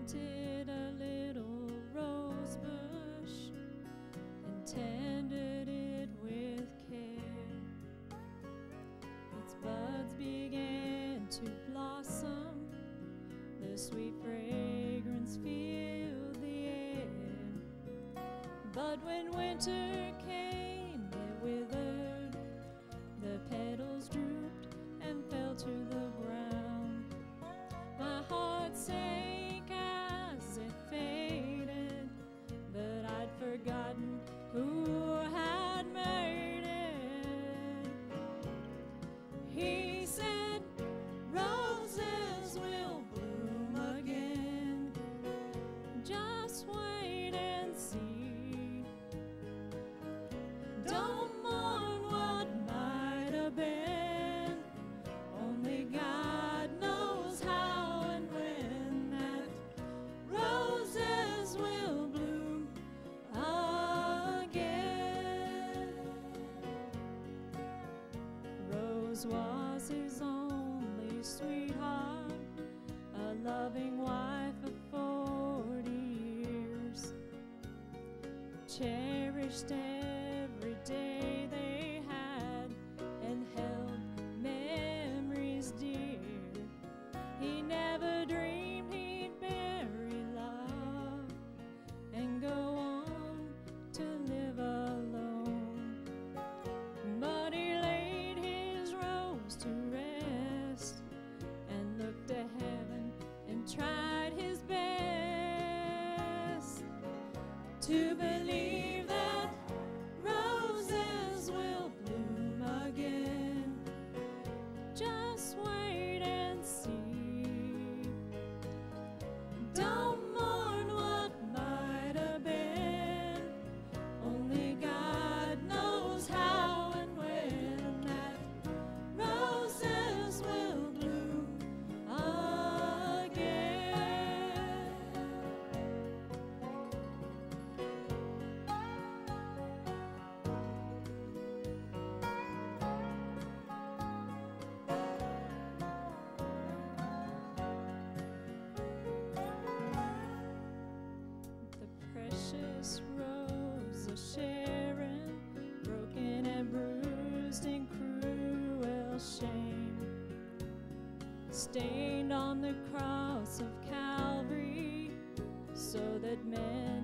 planted a little rose bush and tended it with care. Its buds began to blossom, the sweet fragrance filled the air. But when winter came, it withered, the petals drooped and fell to the ground. My heart sank as it faded, but I'd forgotten who had made it. He said, roses will bloom again, just wait and see. Don't mourn what might have been, only God knows how and when that roses will bloom again. Rose was his only sweetheart, a loving wife of 40 years, cherished every day they had and held memories dear. He never dreamed he'd bury love and go on to live alone, but he laid his rose to rest and looked to heaven and tried his best to believe that roses will bloom again. Just wait and see. Don't mourn what might have been, only God knows how and when that roses will bloom again. The precious rose of Sharon, broken and bruised in cruel shame, stained on the cross of Calvary, so that men